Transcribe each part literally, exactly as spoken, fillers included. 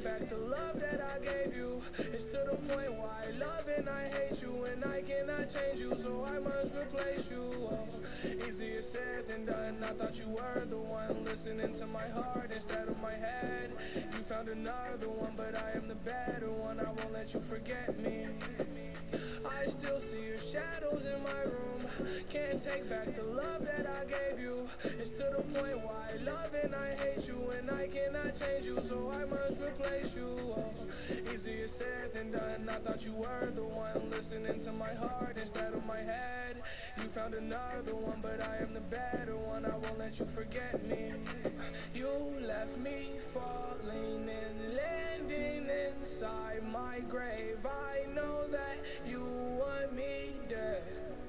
take back the love that I gave you. It's to the point why I love and I hate you, and I cannot change you, so I must replace you. Oh, easier said than done. I thought you were the one listening to my heart instead of my head. You found another one, but I am the better one. I won't let you forget me. I still see your shadows in my room. Can't take back the love that I gave you. It's to the point why I love and I hate you, and I cannot change you, so I must replace you. Oh, easier said than done. I thought you were the one listening to my heart instead of my head. You found another one, but I am the better one. I won't let you forget me. You left me falling and landing inside my grave. I know that you want me dead.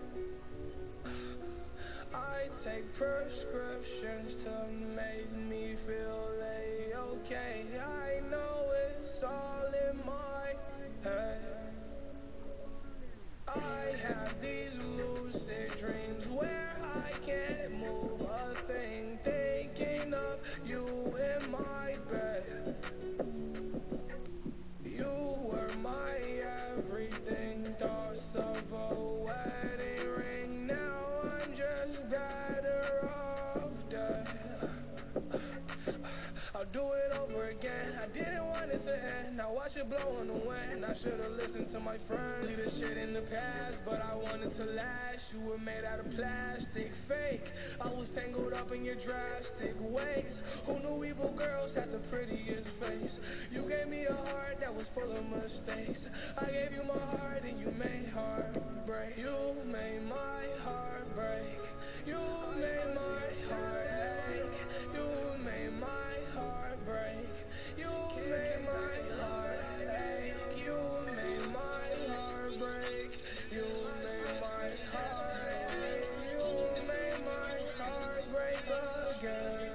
I take prescriptions to make me feel A-okay. I know it's all in my head. I have these lucid dreams where I can't move a thing, thinking of you in my bed. You were my everything, thoughts of a wedding ring. Now I'm just better off dead. I'll do it over again. I didn't want it to end. Now watch it blow in the wind. I should've listened to my friends. Leave this shit in the past, but I wanted to last. You were made out of plastic, fake. I was tangled up in your drastic ways. Who knew evil girls had the prettiest face? You gave me a heart that was full of mistakes. I gave you my heart and you made heart break. You made my heart break. You made my heart ache. You made my heart break. You made my heart ache. You made my heart break. You made my heart ache. You made my heart break again.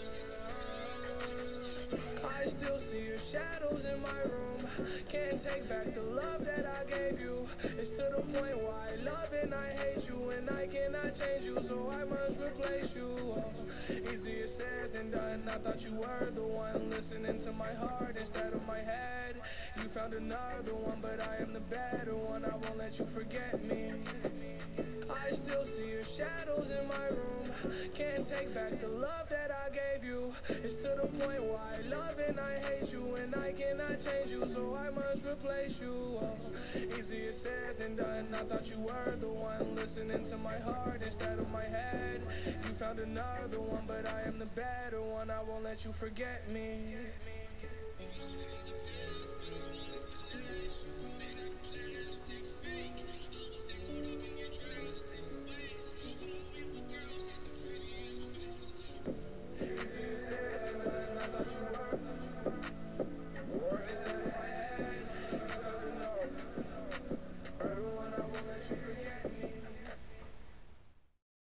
I still see your shadows in my room. Can't take back the love that I gave you. It's to the point why I love and I hate you, and I cannot change you, so I must replace you. Oh, easier said than done. I thought you were the one listening to my heart instead of my head. You found another one, but I am the better one. I won't let you forget me. I still see your shadows in my room. Can't take back the love that I gave you. It's to the point why I love and I hate you, and I cannot change you, so I must replace you. Oh, easier said than done. I thought you were the one listening to my heart instead of my head. You found another one, but I am the better one. I won't let you forget me.